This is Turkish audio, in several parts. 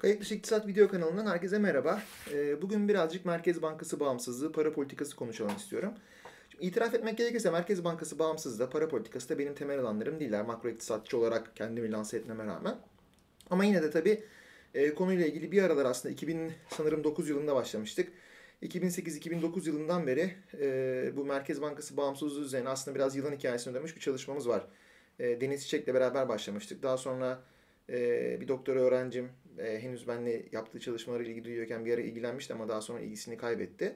Kayıt Dışı İktisat video kanalından herkese merhaba. Bugün birazcık Merkez Bankası bağımsızlığı, para politikası konuşalım istiyorum. Şimdi itiraf etmek gerekirse Merkez Bankası bağımsızlığı, para politikası da benim temel alanlarım değiller. Makro iktisatçı olarak kendimi lanse etmeme rağmen. Ama yine de tabii konuyla ilgili bir aralar aslında 2000 sanırım 9 yılında başlamıştık. 2008-2009 yılından beri bu Merkez Bankası bağımsızlığı üzerine aslında biraz yılan hikayesine dönmüş bir çalışmamız var. Deniz Çiçek'le beraber başlamıştık. Daha sonra bir doktora öğrencim henüz benimle yaptığı çalışmalarıyla ilgili duyuyorken bir ara ilgilenmişti ama daha sonra ilgisini kaybetti.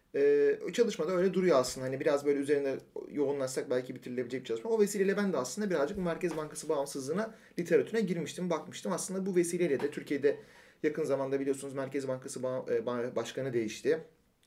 O çalışmada öyle duruyor aslında. Hani biraz böyle üzerine yoğunlaşsak belki bitirilebilecek bir çalışma. O vesileyle ben de aslında birazcık bu Merkez Bankası bağımsızlığına, literatürüne girmiştim, bakmıştım. Aslında bu vesileyle de Türkiye'de yakın zamanda biliyorsunuz Merkez Bankası Başkanı değişti.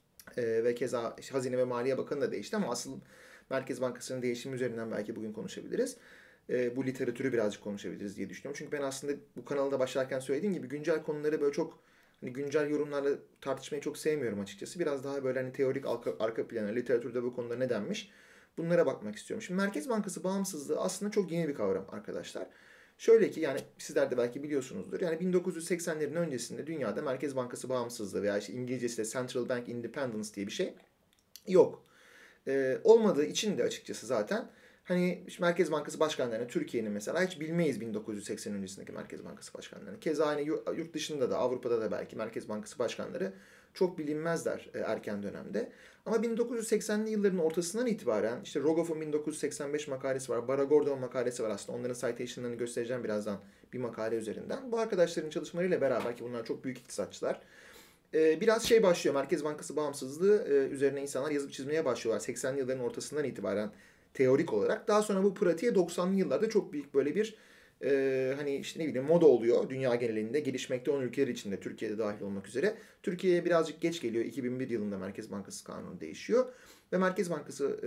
Ve keza işte Hazine ve Maliye Bakanı da değişti ama asıl Merkez Bankası'nın değişimi üzerinden belki bugün konuşabiliriz. Bu literatürü birazcık konuşabiliriz diye düşünüyorum. Çünkü ben aslında bu kanalda başlarken söylediğim gibi güncel konuları böyle çok hani güncel yorumlarla tartışmayı çok sevmiyorum açıkçası. Biraz daha böyle hani teorik arka plana, literatürde bu konuda ne denmiş bunlara bakmak istiyorum. Şimdi Merkez Bankası bağımsızlığı aslında çok yeni bir kavram arkadaşlar. Şöyle ki yani sizler de belki biliyorsunuzdur. Yani 1980'lerin öncesinde dünyada Merkez Bankası bağımsızlığı veya işte İngilizcesi de Central Bank Independence diye bir şey yok. Olmadığı için de açıkçası zaten hani işte Merkez Bankası başkanlarını Türkiye'nin mesela hiç bilmeyiz 1980 öncesindeki Merkez Bankası başkanlarını. Keza aynı yurt dışında da Avrupa'da da belki Merkez Bankası başkanları çok bilinmezler erken dönemde. Ama 1980'li yılların ortasından itibaren işte Rogoff'un 1985 makalesi var, Baragordon makalesi var aslında. Onların citation'larını göstereceğim birazdan bir makale üzerinden. Bu arkadaşların çalışmalarıyla beraber ki bunlar çok büyük iktisatçılar biraz şey başlıyor. Merkez Bankası bağımsızlığı üzerine insanlar yazıp çizmeye başlıyorlar. 80'li yılların ortasından itibaren teorik olarak. Daha sonra bu pratiğe 90'lı yıllarda çok büyük böyle bir hani işte ne bileyim moda oluyor dünya genelinde. Gelişmekte olan ülkeler içinde Türkiye'de dahil olmak üzere. Türkiye'ye birazcık geç geliyor. 2001 yılında Merkez Bankası kanunu değişiyor. Ve Merkez Bankası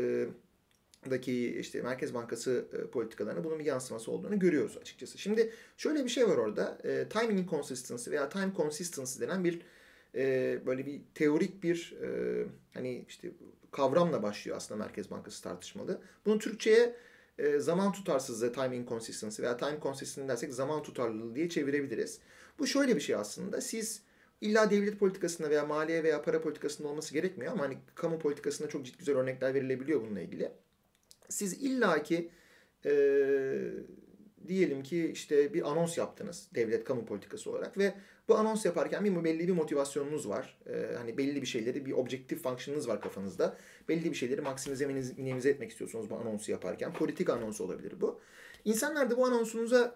daki işte Merkez Bankası politikalarına bunun bir yansıması olduğunu görüyoruz açıkçası. Şimdi şöyle bir şey var orada. Timing inconsistency veya time consistency denen bir böyle bir teorik bir hani işte kavramla başlıyor aslında Merkez Bankası tartışmalı. Bunu Türkçe'ye zaman tutarsızlığı, time inconsistency veya time consistency dersek zaman tutarlılığı diye çevirebiliriz. Bu şöyle bir şey aslında. Siz illa devlet politikasında veya maliye veya para politikasında olması gerekmiyor ama hani kamu politikasında çok ciddi güzel örnekler verilebiliyor bununla ilgili. Siz illaki e, diyelim ki işte bir anons yaptınız devlet kamu politikası olarak ve bu anons yaparken belli bir motivasyonunuz var. Hani belli bir şeyleri bir objektif fonksiyonunuz var kafanızda. Belli bir şeyleri maksimize minimize etmek istiyorsunuz bu anonsu yaparken. Politik anons olabilir bu. İnsanlar da bu anonsunuza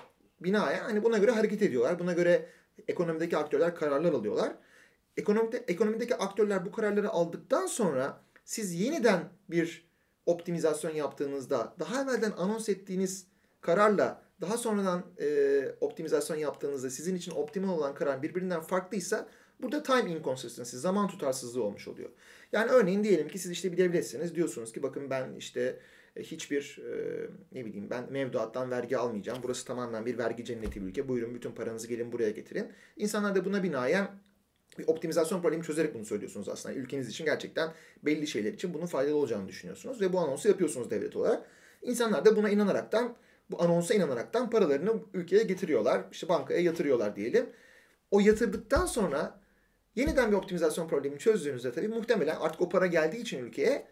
binaen hani buna göre hareket ediyorlar. Buna göre ekonomideki aktörler kararlar alıyorlar. Ekonomideki aktörler bu kararları aldıktan sonra siz yeniden bir optimizasyon yaptığınızda daha evvelden anons ettiğiniz kararla daha sonradan optimizasyon yaptığınızda sizin için optimal olan karar birbirinden farklıysa burada time inconsistency, zaman tutarsızlığı olmuş oluyor. Yani örneğin diyelim ki siz işte bir devletsiniz diyorsunuz ki bakın ben işte hiçbir ne bileyim ben mevduattan vergi almayacağım. Burası tamamen bir vergi cenneti bir ülke. Buyurun bütün paranızı gelin buraya getirin. İnsanlar da buna binaen bir optimizasyon problemi çözerek bunu söylüyorsunuz aslında. Ülkeniz için gerçekten belli şeyler için bunun faydalı olacağını düşünüyorsunuz ve bu anonsu yapıyorsunuz devlet olarak. İnsanlar da buna inanaraktan, bu anonsa inanaraktan paralarını ülkeye getiriyorlar. İşte bankaya yatırıyorlar diyelim. O yatırdıktan sonra yeniden bir optimizasyon problemi çözdüğünüzde tabii muhtemelen artık o para geldiği için ülkeye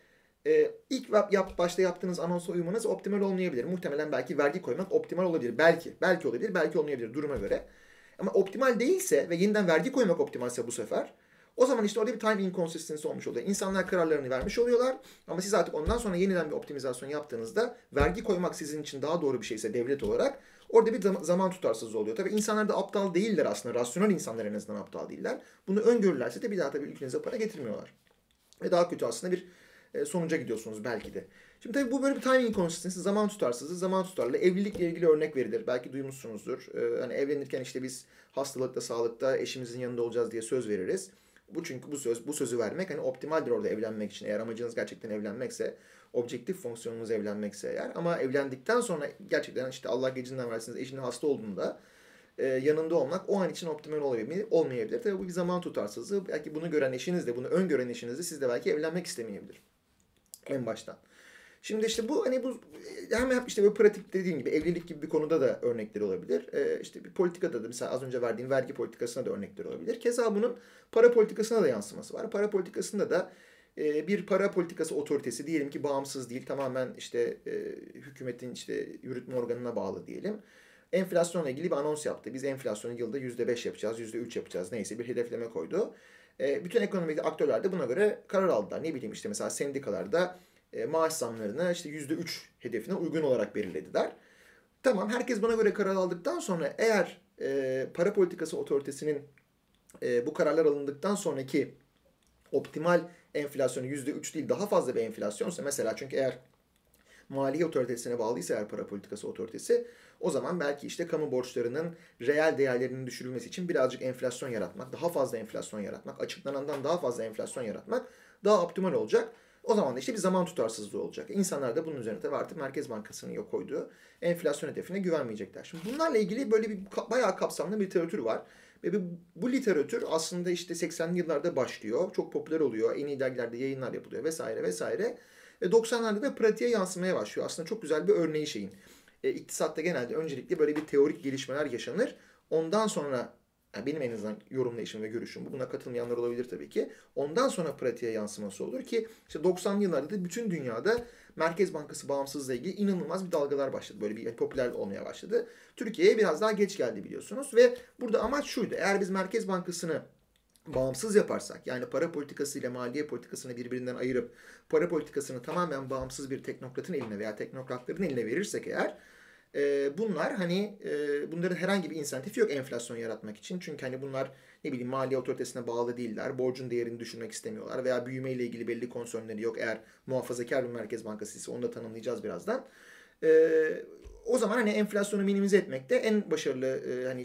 ilk başta yaptığınız anonsa uymanız optimal olmayabilir. Muhtemelen belki vergi koymak optimal olabilir. Belki olabilir, belki olmayabilir duruma göre. Ama optimal değilse ve yeniden vergi koymak optimalse bu sefer o zaman işte orada bir time inconsistency olmuş oluyor. İnsanlar kararlarını vermiş oluyorlar ama siz artık ondan sonra yeniden bir optimizasyon yaptığınızda vergi koymak sizin için daha doğru bir şeyse devlet olarak orada bir zaman tutarsızlığı oluyor. Tabii insanlar da aptal değiller aslında. Rasyonel insanlar en azından aptal değiller. Bunu öngörürlerse de bir daha tabii ülkenize para getirmiyorlar. Ve daha kötü aslında bir sonuca gidiyorsunuz belki de. Şimdi tabii bu böyle bir timing inconsistency, zaman tutarsızlığı, zaman tutarlı. Evlilikle ilgili örnek verilir. Belki duymuşsunuzdur. Hani evlenirken işte biz hastalıkta, sağlıkta eşimizin yanında olacağız diye söz veririz. Çünkü bu sözü vermek hani optimaldir orada evlenmek için. Eğer amacınız gerçekten evlenmekse, objektif fonksiyonunuz evlenmekse eğer. Ama evlendikten sonra gerçekten işte Allah gecinden versiniz eşinin hasta olduğunda yanında olmak o an için optimal olmayabilir. Tabii bu bir zaman tutarsızlığı. Belki bunu gören eşiniz de, bunu öngören eşiniz de sizle belki evlenmek istemeyebilir en baştan. Şimdi işte bu hani bu hem işte böyle pratik dediğim gibi evlilik gibi bir konuda da örnekleri olabilir. İşte bir politikada da mesela az önce verdiğim vergi politikasına da örnekleri olabilir. Keza bunun para politikasına da yansıması var. Para politikasında da bir para politikası otoritesi diyelim ki bağımsız değil, tamamen işte hükümetin işte yürütme organına bağlı diyelim. Enflasyonla ilgili bir anons yaptı. Biz enflasyonu yılda %5 yapacağız, %3 yapacağız, neyse bir hedefleme koydu. Bütün ekonomik aktörler de buna göre karar aldılar. Ne bileyim işte mesela sendikalarda maaş zamlarını işte %3 hedefine uygun olarak belirlediler. Tamam, herkes buna göre karar aldıktan sonra eğer para politikası otoritesinin bu kararlar alındıktan sonraki optimal enflasyonu %3 değil daha fazla bir enflasyonsa mesela, çünkü eğer maliye otoritesine bağlıysa eğer para politikası otoritesi, o zaman belki işte kamu borçlarının reel değerlerinin düşürülmesi için birazcık enflasyon yaratmak, daha fazla enflasyon yaratmak, açıklanandan daha fazla enflasyon yaratmak daha optimal olacak. O zaman da işte bir zaman tutarsızlığı olacak. İnsanlar da bunun üzerine tabii artık Merkez Bankası'nın yok koyduğu enflasyon hedefine güvenmeyecekler. Şimdi bunlarla ilgili böyle bir bayağı kapsamlı bir literatür var. Ve bu literatür aslında işte 80'li yıllarda başlıyor. Çok popüler oluyor. En iyi dergilerde yayınlar yapılıyor vesaire vesaire. Ve 90'larda da pratiğe yansımaya başlıyor. Aslında çok güzel bir örneği şeyin. İktisatta genelde öncelikle böyle bir teorik gelişmeler yaşanır. Ondan sonra, yani benim en azından yorumlayışım ve görüşüm bu. Buna katılmayanlar olabilir tabii ki. Ondan sonra pratiğe yansıması olur ki işte 90'lı yıllarda da bütün dünyada Merkez Bankası bağımsızlığı ilgili inanılmaz bir dalgalar başladı. Böyle bir popüler olmaya başladı. Türkiye'ye biraz daha geç geldi biliyorsunuz ve burada amaç şuydu. Eğer biz Merkez Bankası'nı bağımsız yaparsak, yani para politikası ile maliye politikasını birbirinden ayırıp para politikasını tamamen bağımsız bir teknokratın eline veya teknokratların eline verirsek eğer, bunlar hani bunların herhangi bir insentifi yok enflasyon yaratmak için. Çünkü hani bunlar ne bileyim maliye otoritesine bağlı değiller. Borcun değerini düşürmek istemiyorlar veya büyümeyle ilgili belli konsörleri yok. Eğer muhafazakar bir merkez bankası ise onu da tanımlayacağız birazdan. O zaman hani enflasyonu minimize etmekte en başarılı hani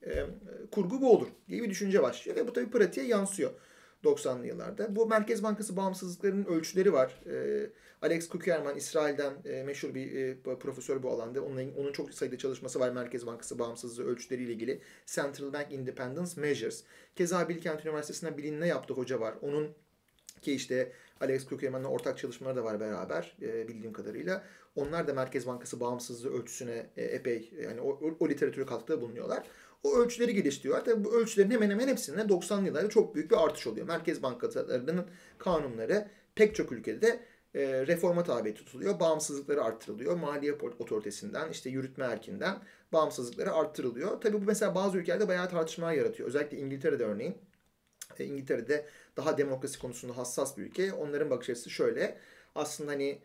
kurgu bu olur diye bir düşünce başlıyor ve bu tabii pratiğe yansıyor 90'lı yıllarda. Bu Merkez Bankası bağımsızlıklarının ölçüleri var. Alex Kukerman İsrail'den meşhur bir profesör bu alanda. Onun çok sayıda çalışması var Merkez Bankası bağımsızlığı ölçüleriyle ilgili. Central Bank Independence Measures. Keza Bilkent Üniversitesi'nden bilinme yaptı hoca var. Onun ki işte Alex Kukerman'la ortak çalışmaları da var beraber bildiğim kadarıyla. Onlar da Merkez Bankası bağımsızlığı ölçüsüne epey yani o literatüre katkıda bulunuyorlar. O ölçüleri geliştiriyorlar. Tabii bu ölçülerin hemen hemen hepsinde 90'lı yıllarda çok büyük bir artış oluyor. Merkez bankalarının kanunları pek çok ülkede reforma tabi tutuluyor. Bağımsızlıkları arttırılıyor. Maliye otoritesinden, işte yürütme erkinden bağımsızlıkları arttırılıyor. Tabii bu mesela bazı ülkelerde bayağı tartışmalar yaratıyor. Özellikle İngiltere'de örneğin. İngiltere'de daha demokrasi konusunda hassas bir ülke. Onların bakış açısı şöyle. Aslında hani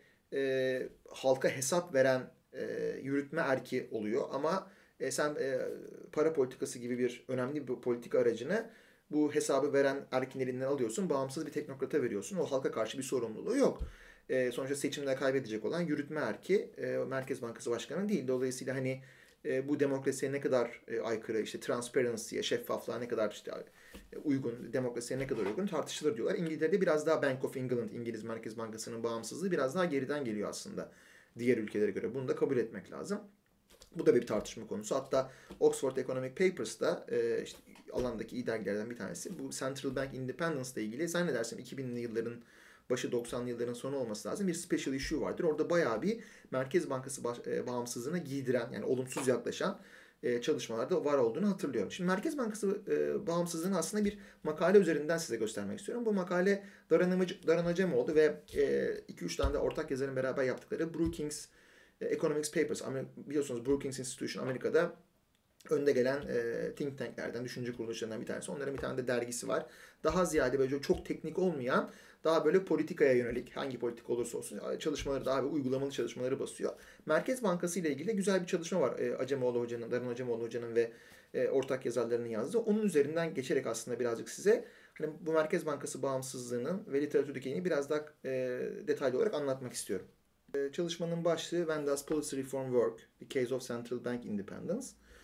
halka hesap veren yürütme erki oluyor ama sen para politikası gibi bir önemli bir politika aracını bu hesabı veren erkin elinden alıyorsun. Bağımsız bir teknokrata veriyorsun. O halka karşı bir sorumluluğu yok. Sonuçta seçimde kaybedecek olan yürütme erki Merkez Bankası Başkanı değil. Dolayısıyla hani bu demokrasiye ne kadar aykırı, işte transparency'ye, şeffaflığa ne kadar işte uygun, demokrasiye ne kadar uygun tartışılır diyorlar. İngiltere'de biraz daha Bank of England, İngiliz Merkez Bankası'nın bağımsızlığı biraz daha geriden geliyor aslında diğer ülkelere göre. Bunu da kabul etmek lazım. Bu da bir tartışma konusu. Hatta Oxford Economic Papers'ta işte alandaki iyi dergilerden bir tanesi bu Central Bank Independence ile ilgili zannedersem 2000'li yılların başı 90'lı yılların sonu olması lazım. Bir special issue vardır. Orada bayağı bir Merkez Bankası bağımsızlığına giydiren yani olumsuz yaklaşan çalışmalarda var olduğunu hatırlıyorum. Şimdi Merkez Bankası bağımsızlığını aslında bir makale üzerinden size göstermek istiyorum. Bu makale Daran Acemoğlu ve 2-3 tane de ortak yazarın beraber yaptıkları Brookings Economics Papers. Biliyorsunuz Brookings Institution Amerika'da önde gelen think tanklerden, düşünce kuruluşlarından bir tanesi. Onların bir tane de dergisi var. Daha ziyade böyle çok teknik olmayan, daha böyle politikaya yönelik, hangi politika olursa olsun çalışmaları, daha bir uygulamalı çalışmaları basıyor. Merkez Bankası ile ilgili güzel bir çalışma var. Acemoğlu Hoca'nın, Daran Acemoğlu Hoca'nın ve ortak yazarlarının yazdığı. Onun üzerinden geçerek aslında birazcık size hani bu Merkez Bankası bağımsızlığının ve literatürdeki biraz daha detaylı olarak anlatmak istiyorum. Çalışmanın başlığı When Does Policy Reform Work? The Case of Central Bank Independence.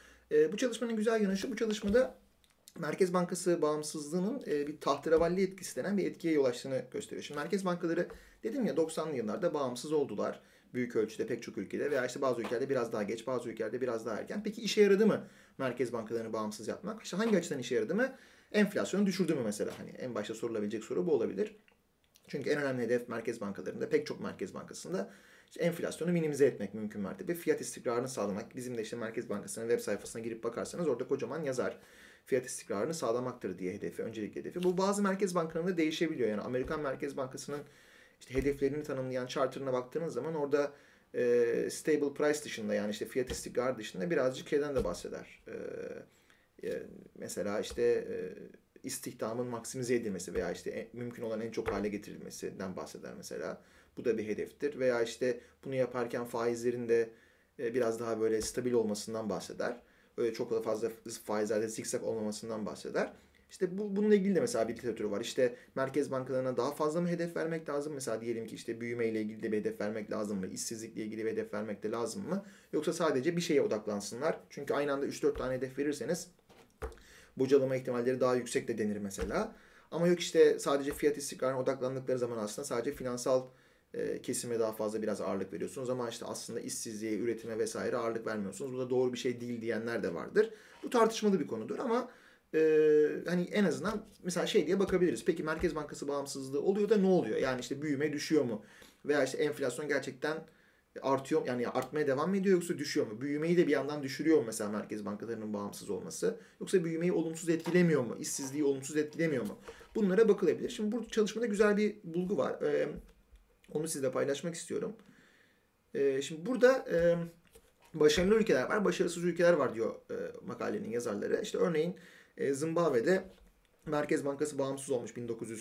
Bu çalışmanın güzel yanı şu, bu çalışmada Merkez Bankası bağımsızlığının bir tahterevalli etkisi denen bir etkiye yol açtığını gösteriyor. Şimdi merkez bankaları dedim ya 90'lı yıllarda bağımsız oldular. Büyük ölçüde pek çok ülkede veya işte bazı ülkelerde biraz daha geç, bazı ülkelerde biraz daha erken. Peki işe yaradı mı merkez bankalarını bağımsız yapmak? İşte hangi açıdan işe yaradı mı? Enflasyonu düşürdü mü mesela? Hani en başta sorulabilecek soru bu olabilir. Çünkü en önemli hedef merkez bankalarında, pek çok merkez bankasında İşte enflasyonu minimize etmek mümkün mertebe. Fiyat istikrarını sağlamak. Bizim de işte Merkez Bankası'nın web sayfasına girip bakarsanız orada kocaman yazar. Fiyat istikrarını sağlamaktır diye hedefi, öncelikli hedefi. Bu bazı merkez bankalarında değişebiliyor. Yani Amerikan Merkez Bankası'nın işte hedeflerini tanımlayan charter'ına baktığınız zaman orada stable price dışında, yani işte fiyat istikrarı dışında birazcık şeyden de bahseder. Mesela işte istihdamın maksimize edilmesi veya işte mümkün olan en çok hale getirilmesinden bahseder mesela. Bu da bir hedeftir. Veya işte bunu yaparken faizlerin de biraz daha böyle stabil olmasından bahseder. Öyle çok da fazla faizlerde zikzak olmamasından bahseder. İşte bununla ilgili de mesela bir literatürü var. İşte merkez bankalarına daha fazla mı hedef vermek lazım? Mesela diyelim ki işte büyüme ile ilgili de bir hedef vermek lazım mı? İşsizlikle ilgili bir hedef vermek de lazım mı? Yoksa sadece bir şeye odaklansınlar. Çünkü aynı anda 3-4 tane hedef verirseniz bocalama ihtimalleri daha yüksek de denir mesela. Ama yok işte sadece fiyat istikrarına odaklandıkları zaman aslında sadece finansal kesime daha fazla biraz ağırlık veriyorsunuz. Ama işte aslında işsizliğe, üretime vesaire ağırlık vermiyorsunuz. Bu da doğru bir şey değil diyenler de vardır. Bu tartışmalı bir konudur ama hani en azından mesela şey diye bakabiliriz. Peki Merkez Bankası bağımsızlığı oluyor da ne oluyor? Yani işte büyüme düşüyor mu? Veya işte enflasyon gerçekten artıyor, yani artmaya devam mı ediyor yoksa düşüyor mu? Büyümeyi de bir yandan düşürüyor mu mesela merkez bankalarının bağımsız olması? Yoksa büyümeyi olumsuz etkilemiyor mu? İşsizliği olumsuz etkilemiyor mu? Bunlara bakılabilir. Şimdi bu çalışmada güzel bir bulgu var. Onu sizle paylaşmak istiyorum. Şimdi burada başarılı ülkeler var, başarısız ülkeler var diyor makalenin yazarları. İşte örneğin Zimbabwe'de Merkez Bankası bağımsız olmuş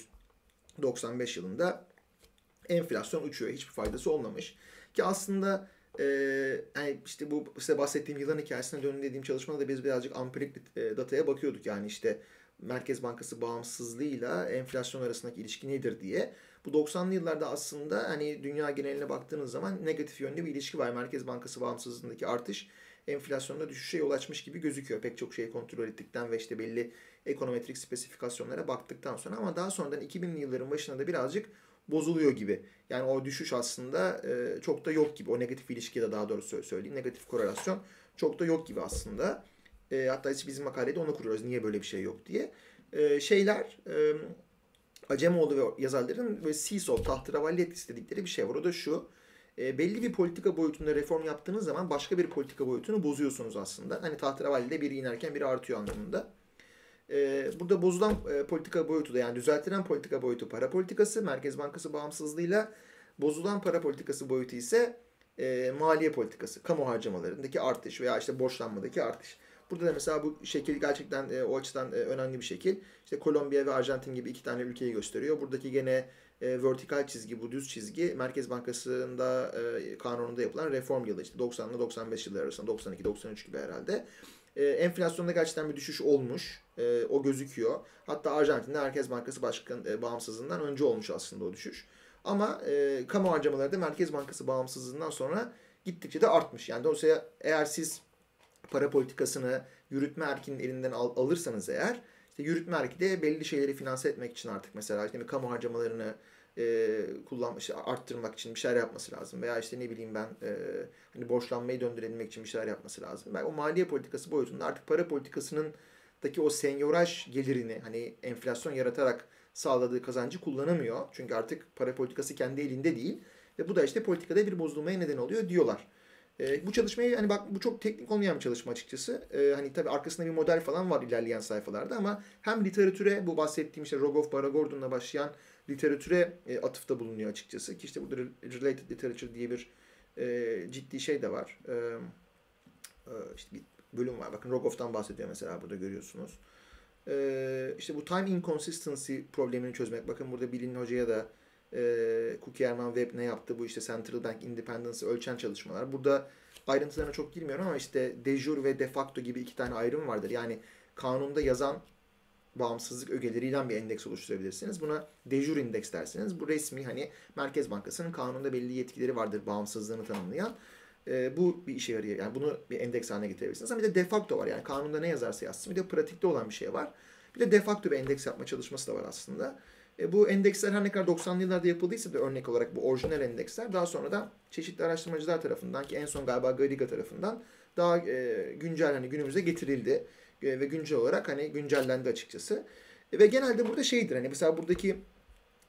1995 yılında. Enflasyon uçuyor. Hiçbir faydası olmamış. Ki aslında yani işte bu size bahsettiğim yılan hikayesine dönün dediğim çalışmada da biz birazcık ampirik dataya bakıyorduk. Yani işte Merkez Bankası bağımsızlığıyla enflasyon arasındaki ilişki nedir diye. Bu 90'lı yıllarda aslında hani dünya geneline baktığınız zaman negatif yönlü bir ilişki var. Merkez Bankası bağımsızlığındaki artış enflasyonda düşüşe yol açmış gibi gözüküyor. Pek çok şeyi kontrol ettikten ve işte belli ekonometrik spesifikasyonlara baktıktan sonra, ama daha sonradan 2000'li yılların başında da birazcık bozuluyor gibi. Yani o düşüş aslında çok da yok gibi. O negatif ilişki de daha doğrusu söyleyeyim. Negatif korelasyon çok da yok gibi aslında. Hatta bizim makalede onu kuruyoruz. Niye böyle bir şey yok diye. Acemoğlu ve yazarların böyle seesaw, tahterevalli etkisi dedikleri bir şey var. O da şu. Belli bir politika boyutunda reform yaptığınız zaman başka bir politika boyutunu bozuyorsunuz aslında. Hani tahterevallide biri inerken biri artıyor anlamında. Burada bozulan politika boyutu da, yani düzeltilen politika boyutu para politikası, Merkez Bankası bağımsızlığıyla bozulan para politikası boyutu ise maliye politikası, kamu harcamalarındaki artış veya işte borçlanmadaki artış. Burada da mesela bu şekil gerçekten o açıdan önemli bir şekil. İşte Kolombiya ve Arjantin gibi iki tane ülkeyi gösteriyor. Buradaki gene vertikal çizgi, bu düz çizgi Merkez Bankası'nda kanununda yapılan reform yılı, işte 90 ile 95 yılları arasında, 92-93 gibi herhalde. Enflasyonda gerçekten bir düşüş olmuş. O gözüküyor. Hatta Arjantin'de Merkez Bankası bağımsızlığından önce olmuş aslında o düşüş. Ama kamu harcamaları da Merkez Bankası bağımsızlığından sonra gittikçe de artmış. Yani dolayısıyla eğer siz para politikasını yürütme erkinin elinden alırsanız eğer, işte yürütme erki de belli şeyleri finanse etmek için artık mesela işte kamu harcamalarını kullanmış, arttırmak için bir şeyler yapması lazım. Veya işte ne bileyim ben hani borçlanmayı döndürebilmek için bir şeyler yapması lazım. Yani o maliye politikası boyutunda artık para politikasının daki o senyoraj gelirini, hani enflasyon yaratarak sağladığı kazancı kullanamıyor. Çünkü artık para politikası kendi elinde değil. Ve bu da işte politikada bir bozulmaya neden oluyor diyorlar. Bu çalışmayı, hani bak bu çok teknik olmayan bir çalışma açıkçası. Hani tabii arkasında bir model falan var ilerleyen sayfalarda, ama hem literatüre, bu bahsettiğim işte Rogoff, Baragordon'la başlayan literatüre atıfta bulunuyor açıkçası. Ki işte burada related literature diye bir ciddi şey de var. İşte bir bölüm var. Bakın Rogoff'tan bahsediyor mesela, burada görüyorsunuz. İşte bu time inconsistency problemini çözmek. Bakın burada Bilin Hoca'ya da Cookie Herman Webb ne yaptı? Bu işte Central Bank Independence'ı ölçen çalışmalar. Burada ayrıntılarına çok girmiyorum ama işte de jure ve de facto gibi iki tane ayrım vardır. Yani kanunda yazan bağımsızlık ögeleriyle bir endeks oluşturabilirsiniz. Buna de jure indeks dersiniz. Bu resmi, hani Merkez Bankası'nın kanunda belli yetkileri vardır bağımsızlığını tanımlayan. Bu bir işe yarıyor. Yani bunu bir endeks haline getirebilirsiniz. Ama bir de de facto var. Yani kanunda ne yazarsa yazsın. Bir de pratikte olan bir şey var. Bir de de facto bir endeks yapma çalışması da var aslında. Bu endeksler her ne kadar 90'lı yıllarda yapıldıysa da, örnek olarak bu orijinal endeksler daha sonra da çeşitli araştırmacılar tarafından, ki en son galiba Garriga tarafından daha güncel, hani günümüze getirildi. Ve güncel olarak hani güncellendi açıkçası. Ve genelde burada şeydir, hani mesela buradaki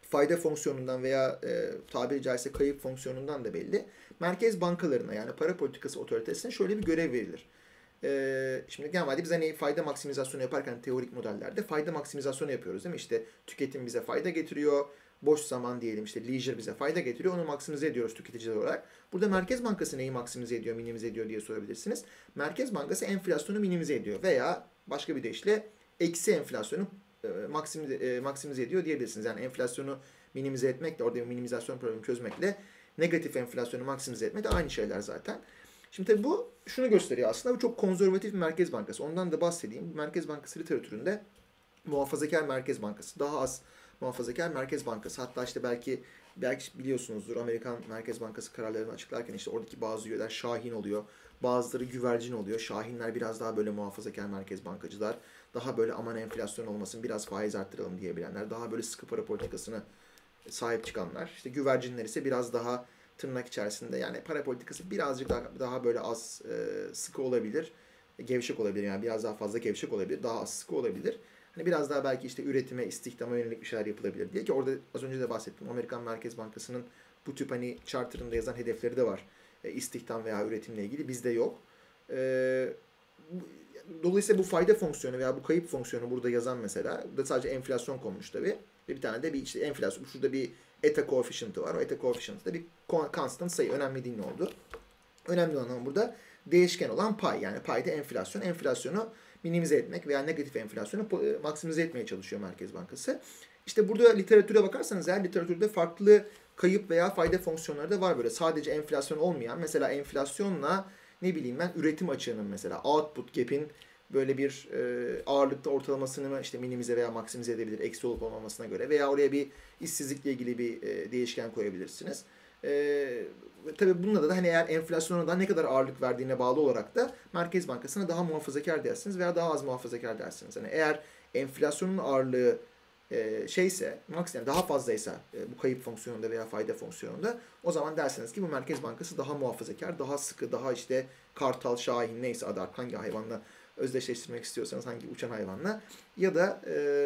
fayda fonksiyonundan veya tabiri caizse kayıp fonksiyonundan da belli. Merkez bankalarına yani para politikası otoritesine şöyle bir görev verilir. Şimdi genelde biz hani fayda maksimizasyonu yaparken teorik modellerde fayda maksimizasyonu yapıyoruz değil mi? İşte tüketim bize fayda getiriyor. Boş zaman diyelim işte leisure bize fayda getiriyor. Onu maksimize ediyoruz tüketiciler olarak. Burada Merkez Bankası neyi maksimize ediyor, minimize ediyor diye sorabilirsiniz. Merkez Bankası enflasyonu minimize ediyor veya başka bir deyişle eksi enflasyonu maksimize ediyor diyebilirsiniz. Yani enflasyonu minimize etmekle, orada bir minimizasyon problemi çözmekle negatif enflasyonu maksimize etmek de aynı şeyler zaten. Şimdi tabii bu şunu gösteriyor aslında. Bu çok konservatif bir merkez bankası. Ondan da bahsedeyim. Merkez bankası literatüründe muhafazakar merkez bankası, daha az muhafazakar merkez bankası. Hatta işte belki biliyorsunuzdur Amerikan Merkez Bankası kararlarını açıklarken işte oradaki bazı üyeler şahin oluyor. Bazıları güvercin oluyor. Şahinler biraz daha böyle muhafazakar merkez bankacılar. Daha böyle aman enflasyon olmasın biraz faiz arttıralım diyebilenler. Daha böyle sıkı para politikasına sahip çıkanlar. İşte güvercinler ise biraz daha tırnak içerisinde yani para politikası birazcık daha böyle az sıkı olabilir. Gevşek olabilir yani biraz daha fazla gevşek olabilir. Daha az sıkı olabilir. Hani biraz daha belki işte üretime, istihdama yönelik bir şeyler yapılabilir diye ki orada az önce de bahsettim. Amerikan Merkez Bankası'nın bu tip hani charter'ında yazan hedefleri de var. İstihdam veya üretimle ilgili. Bizde yok. Dolayısıyla bu fayda fonksiyonu veya bu kayıp fonksiyonu burada yazan mesela. Burada sadece enflasyon konmuş tabii. Ve bir tane de bir işte enflasyon. Şurada bir eta coefficient'ı var. O eta coefficient da bir constant sayı. Önemli değil ne oldu. Önemli olan burada değişken olan pay. Yani payda enflasyon. Enflasyonu minimize etmek veya negatif enflasyonu maksimize etmeye çalışıyor Merkez Bankası. İşte burada literatüre bakarsanız eğer literatürde farklı kayıp veya fayda fonksiyonları da var böyle. Sadece enflasyon olmayan mesela enflasyonla ne bileyim ben üretim açığının mesela output gap'in böyle bir ağırlıkta ortalamasını işte minimize veya maksimize edebilir eksi olup olmamasına göre veya oraya bir işsizlikle ilgili bir değişken koyabilirsiniz. Tabii bunda da hani eğer enflasyona da ne kadar ağırlık verdiğine bağlı olarak da Merkez Bankası'na daha muhafazakar dersiniz veya daha az muhafazakar dersiniz. Yani eğer enflasyonun ağırlığı şeyse, yani daha fazlaysa bu kayıp fonksiyonunda veya fayda fonksiyonunda o zaman dersiniz ki bu Merkez Bankası daha muhafazakar, daha sıkı, daha işte kartal, şahin neyse adı artık hangi hayvanla özdeşleştirmek istiyorsanız hangi uçan hayvanla ya da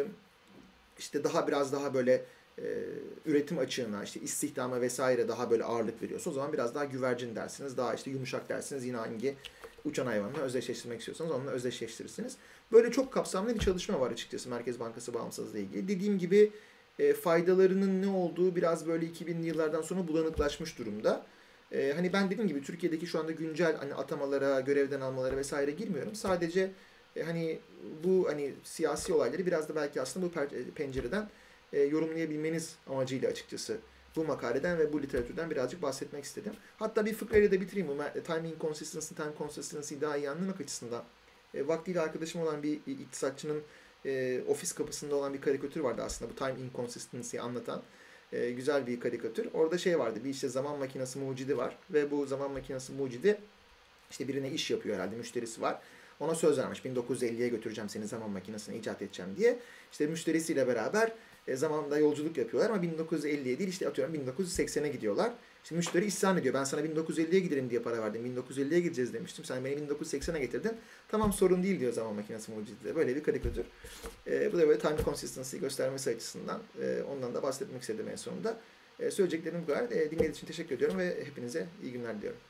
işte biraz daha böyle üretim açığına, işte istihdama vesaire daha böyle ağırlık veriyorsa o zaman biraz daha güvercin dersiniz. Daha işte yumuşak dersiniz. Yine hangi uçan hayvanla özdeşleştirmek istiyorsanız onunla özdeşleştirirsiniz. Böyle çok kapsamlı bir çalışma var açıkçası Merkez Bankası bağımsızlığı ile ilgili. Dediğim gibi faydalarının ne olduğu biraz böyle 2000'li yıllardan sonra bulanıklaşmış durumda. Hani ben dediğim gibi Türkiye'deki şu anda güncel hani atamalara, görevden almalara vesaire girmiyorum. Sadece hani bu hani siyasi olayları biraz da belki aslında bu pencereden yorumlayabilmeniz amacıyla açıkçası bu makaleden ve bu literatürden birazcık bahsetmek istedim. Hatta bir fıkrayla da bitireyim. Bu time inconsistency'yi daha iyi anlamak açısından. Vaktiyle arkadaşım olan bir iktisatçının ofis kapısında olan bir karikatür vardı aslında. Bu time inconsistency'yi anlatan güzel bir karikatür. Orada şey vardı. Bir işte zaman makinesi mucidi var. Ve bu zaman makinesi mucidi işte birine iş yapıyor herhalde. Müşterisi var. Ona söz vermiş. 1950'ye götüreceğim seni zaman makinesini icat edeceğim diye. İşte müşterisiyle beraber zamanda yolculuk yapıyorlar ama 1950'ye değil işte atıyorum 1980'e gidiyorlar. İşte müşteri isyan ediyor. Ben sana 1950'ye giderim diye para verdim. 1950'ye gideceğiz demiştim. Sen beni 1980'e getirdin. Tamam sorun değil diyor zaman makinesi mucidi. Böyle bir karikatür. Bu da böyle time consistency'yi göstermesi açısından ondan da bahsetmek istedim en sonunda. Söyleyeceklerim bu kadar. Dinlediğiniz için teşekkür ediyorum ve hepinize iyi günler diliyorum.